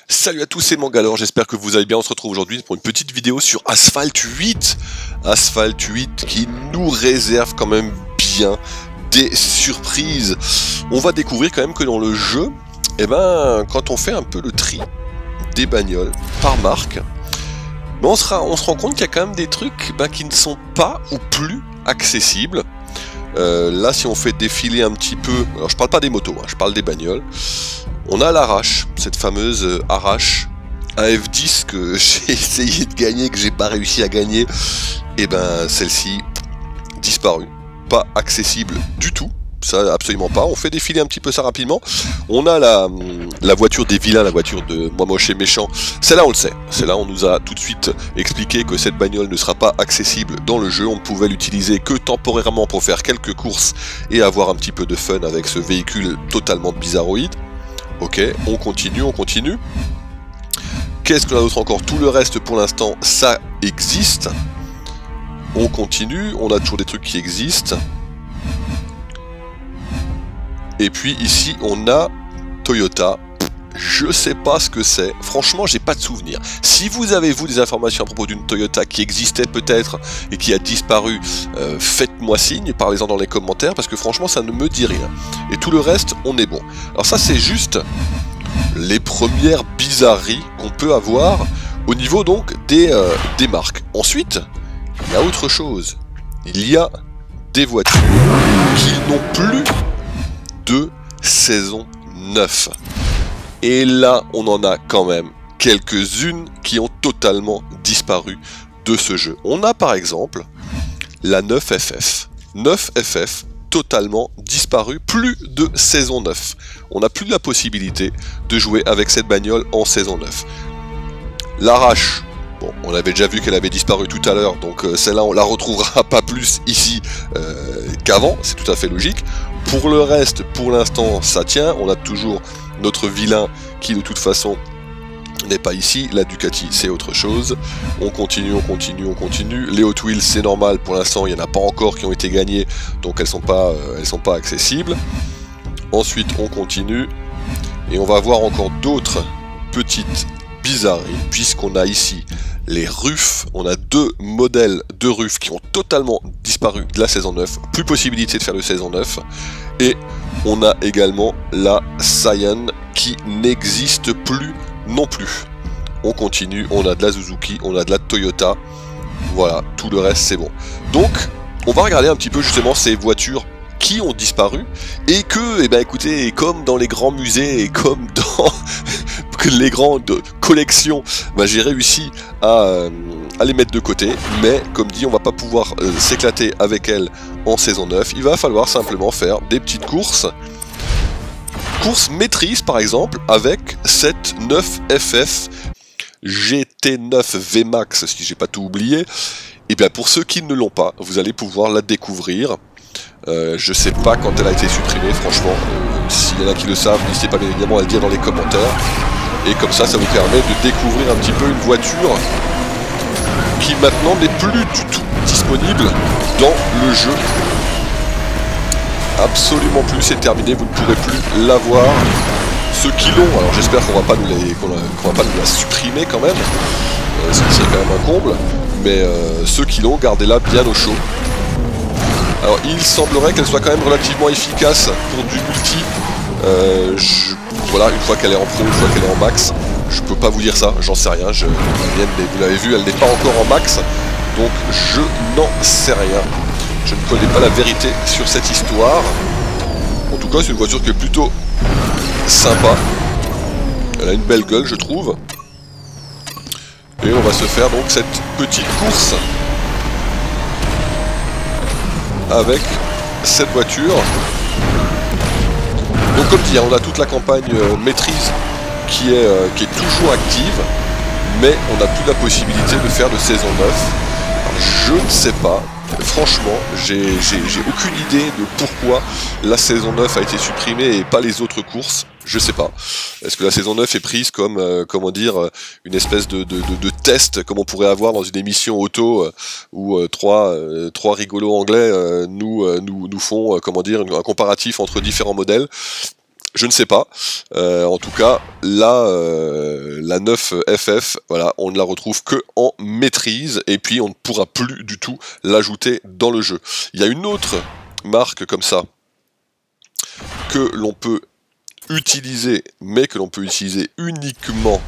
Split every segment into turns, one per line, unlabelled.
Salut à tous, c'est Mangalore, j'espère que vous allez bien. On se retrouve aujourd'hui pour une petite vidéo sur Asphalt 8. Asphalt 8 qui nous réserve quand même bien des surprises. On va découvrir quand même que dans le jeu, quand on fait un peu le tri des bagnoles par marque, on se rend compte qu'il y a quand même des trucs qui ne sont pas ou plus accessibles. Là, si on fait défiler un petit peu, alors je parle pas des motos, je parle des bagnoles. On a l'Arrache, cette fameuse Arrache AF10 que j'ai essayé de gagner, que j'ai pas réussi à gagner. Et celle-ci, disparue, pas accessible du tout. Ça, absolument pas. On fait défiler un petit peu ça rapidement. On a la voiture des vilains, la voiture de moi moche et méchant. Celle-là, on le sait. Celle-là, on nous a tout de suite expliqué que cette bagnole ne sera pas accessible dans le jeu. On ne pouvait l'utiliser que temporairement pour faire quelques courses et avoir un petit peu de fun avec ce véhicule totalement bizarroïde. Ok, on continue, on continue. Qu'est-ce qu'on a d'autre encore? Tout le reste, pour l'instant, ça existe. On continue, on a toujours des trucs qui existent. Et puis ici on a Toyota, je sais pas ce que c'est, franchement j'ai pas de souvenir. Si vous avez des informations à propos d'une Toyota qui existait peut-être et qui a disparu, faites-moi signe, parlez-en dans les commentaires parce que franchement ça ne me dit rien. Et tout le reste on est bon. Alors ça c'est juste les premières bizarreries qu'on peut avoir au niveau donc des marques. Ensuite il y a autre chose, il y a des voitures qui n'ont plus de saison 9. Et là, on en a quand même quelques-unes qui ont totalement disparu de ce jeu. On a par exemple la 9FF. 9FF totalement disparu, plus de saison 9. On n'a plus la possibilité de jouer avec cette bagnole en saison 9. L'Arrache, bon, on avait déjà vu qu'elle avait disparu tout à l'heure, donc celle-là on la retrouvera pas plus ici qu'avant, c'est tout à fait logique. Pour le reste, pour l'instant, ça tient. On a toujours notre vilain qui de toute façon n'est pas ici. La Ducati, c'est autre chose. On continue, on continue, on continue. Les Hot Wheels, c'est normal. Pour l'instant, il n'y en a pas encore qui ont été gagnées, donc elles sont pas accessibles. Ensuite, on continue. Et on va voir encore d'autres petites bizarreries, puisqu'on a ici les RUF, on a deux modèles de RUF qui ont totalement disparu de la saison 9, plus possibilité de faire de saison 9, et on a également la Scion qui n'existe plus non plus. On continue, on a de la Suzuki, on a de la Toyota, voilà, tout le reste c'est bon. Donc, on va regarder un petit peu justement ces voitures qui ont disparu, et que, écoutez, comme dans les grands musées, et comme dans les grandes collections, j'ai réussi à les mettre de côté, mais comme dit, on va pas pouvoir s'éclater avec elles en saison 9, il va falloir simplement faire des petites courses. Course maîtrise par exemple, avec cette 9FF GT9 VMAX, si j'ai pas tout oublié, et bien pour ceux qui ne l'ont pas, vous allez pouvoir la découvrir. Je sais pas quand elle a été supprimée, franchement, s'il y en a qui le savent, n'hésitez pas bien évidemment à le dire dans les commentaires. Et comme ça, ça vous permet de découvrir un petit peu une voiture qui maintenant n'est plus du tout disponible dans le jeu. Absolument plus, c'est terminé, vous ne pourrez plus l'avoir. Ceux qui l'ont, alors j'espère qu'on va pas nous la supprimer quand même, ce qui serait quand même un comble, mais ceux qui l'ont, gardez-la bien au chaud. Alors il semblerait qu'elle soit quand même relativement efficace pour du multi. Voilà, une fois qu'elle est en pro, une fois qu'elle est en max, je peux pas vous dire ça, j'en sais rien, vous l'avez vu, elle n'est pas encore en max, donc je n'en sais rien. Je ne connais pas la vérité sur cette histoire. En tout cas, c'est une voiture qui est plutôt sympa. Elle a une belle gueule, je trouve. Et on va se faire donc cette petite course avec cette voiture. Donc comme dit, on a toute la campagne maîtrise qui est toujours active, mais on n'a plus la possibilité de faire de saison 9. Alors, je ne sais pas, franchement, j'ai aucune idée de pourquoi la saison 9 a été supprimée et pas les autres courses. Je sais pas. Est-ce que la saison 9 est prise comme, comment dire, une espèce de test, comme on pourrait avoir dans une émission auto où trois rigolos anglais nous font, comment dire, un comparatif entre différents modèles. Je ne sais pas. En tout cas, là, la 9FF, voilà, on ne la retrouve que en maîtrise, et puis on ne pourra plus du tout l'ajouter dans le jeu. Il y a une autre marque comme ça, que l'on peut utiliser, mais que l'on peut utiliser uniquement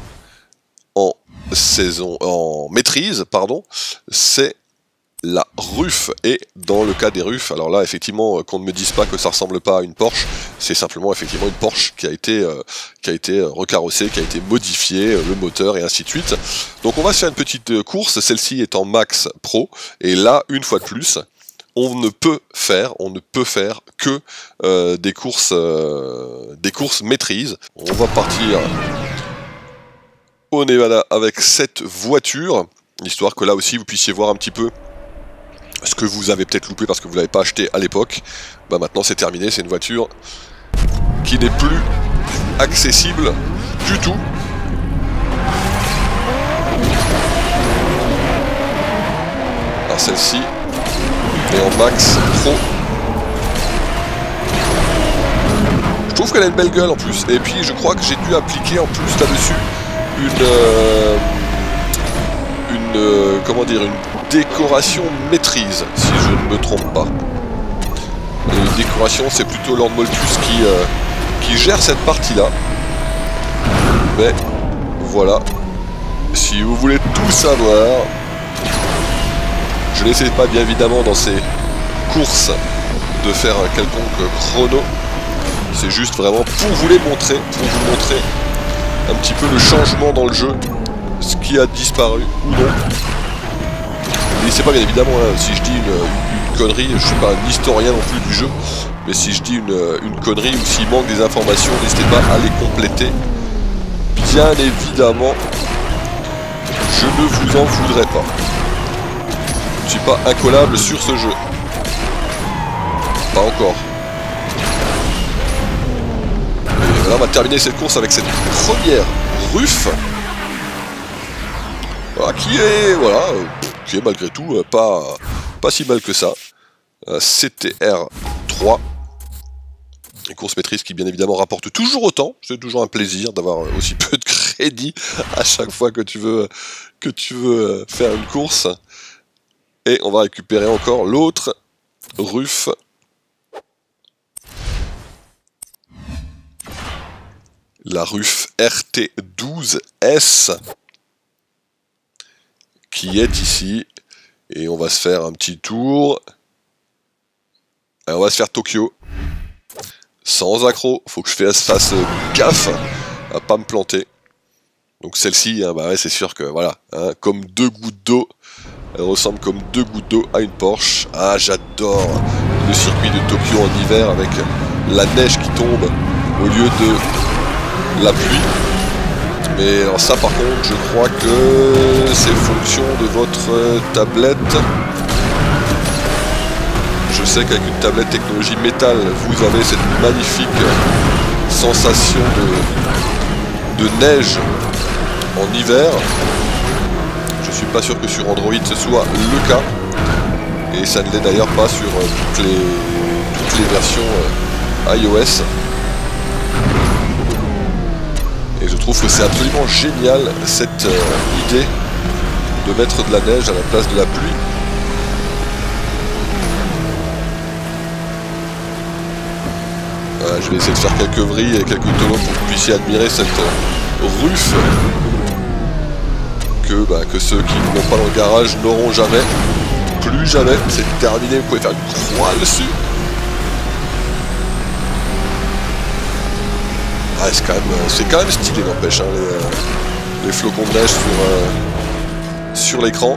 en maîtrise, pardon, c'est la RUF. Et dans le cas des RUF, alors là effectivement qu'on ne me dise pas que ça ressemble pas à une Porsche, c'est simplement effectivement une Porsche qui a été recarrossée, qui a été modifiée, le moteur et ainsi de suite. Donc on va se faire une petite course, celle-ci est en Max Pro, et là une fois de plus, on ne peut faire que des courses maîtrise. On va partir au Nevada avec cette voiture, histoire que là aussi vous puissiez voir un petit peu ce que vous avez peut-être loupé parce que vous ne l'avez pas acheté à l'époque. Bah maintenant c'est terminé, c'est une voiture qui n'est plus accessible du tout. Alors celle-ci est en Max Pro. Je trouve qu'elle a une belle gueule en plus. Et puis je crois que j'ai dû appliquer en plus là-dessus comment dire, une décoration maîtrise, si je ne me trompe pas. Et décoration, c'est plutôt Lord Moltus qui gère cette partie-là. Mais voilà, si vous voulez tout savoir, je n'essaie pas bien évidemment dans ces courses de faire un quelconque chrono. C'est juste vraiment pour vous les montrer, pour vous montrer un petit peu le changement dans le jeu, ce qui a disparu ou non. N'hésitez pas bien évidemment, hein, si je dis une connerie, je ne suis pas un historien non plus du jeu, mais si je dis une connerie ou s'il manque des informations, n'hésitez pas à les compléter. Bien évidemment, je ne vous en voudrais pas. Je ne suis pas incollable sur ce jeu. Pas encore. Et là, on va terminer cette course avec cette première RUF. Voilà, qui est malgré tout pas si mal que ça. CTR 3. Une course maîtrise qui bien évidemment rapporte toujours autant. C'est toujours un plaisir d'avoir aussi peu de crédit à chaque fois que tu veux faire une course. Et on va récupérer encore l'autre RUF. La RUF RT12S. Qui est ici. Et on va se faire un petit tour. Et on va se faire Tokyo. Sans accro. Faut que je fasse gaffe à pas me planter. Donc celle-ci, hein, bah ouais, c'est sûr que voilà, hein, comme deux gouttes d'eau. Elle ressemble comme deux gouttes d'eau à une Porsche. Ah, j'adore le circuit de Tokyo en hiver avec la neige qui tombe au lieu de la pluie. Mais alors ça par contre, je crois que c'est fonction de votre tablette. Je sais qu'avec une tablette technologie métal, vous avez cette magnifique sensation de neige en hiver. Je suis pas sûr que sur Android ce soit le cas. Et ça ne l'est d'ailleurs pas sur toutes les versions iOS. Et je trouve que c'est absolument génial cette idée de mettre de la neige à la place de la pluie. Voilà, je vais essayer de faire quelques vrilles et quelques tonneaux pour que vous puissiez admirer cette RUF que ceux qui n'ont pas dans le garage n'auront jamais. Plus jamais, c'est terminé, vous pouvez faire une croix dessus. Ah, c'est quand même stylé, n'empêche, hein, les flocons de neige sur l'écran.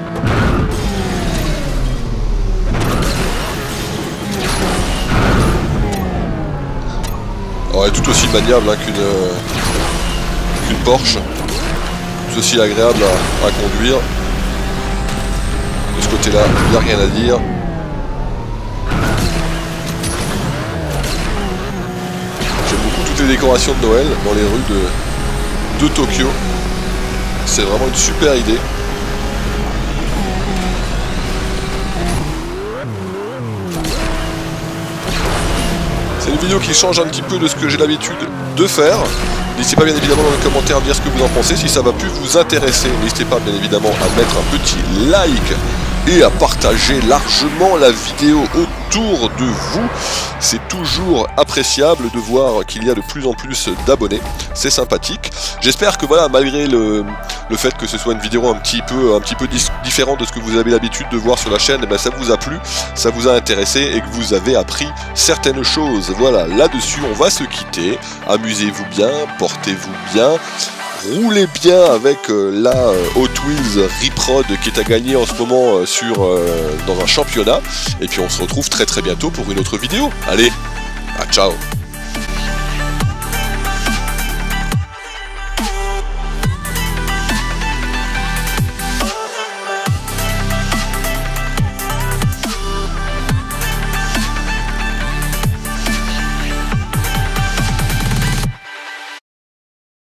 Alors, elle est tout aussi maniable hein, qu'une Porsche, tout aussi agréable à conduire. De ce côté-là, il n'y a rien à dire. Toutes les décorations de Noël dans les rues de Tokyo. C'est vraiment une super idée. C'est une vidéo qui change un petit peu de ce que j'ai l'habitude de faire. N'hésitez pas bien évidemment dans les commentaires à me dire ce que vous en pensez. Si ça va plus vous intéresser, n'hésitez pas bien évidemment à mettre un petit like et à partager largement la vidéo autour de vous. C'est toujours appréciable de voir qu'il y a de plus en plus d'abonnés, c'est sympathique. J'espère que voilà, malgré le fait que ce soit une vidéo un petit peu différente de ce que vous avez l'habitude de voir sur la chaîne, et bien ça vous a plu, ça vous a intéressé et que vous avez appris certaines choses. Voilà, là-dessus on va se quitter, amusez-vous bien, portez-vous bien, roulez bien avec la Hot Wheels Reprod qui est à gagner en ce moment dans un championnat. Et puis on se retrouve très bientôt pour une autre vidéo. Allez, ciao.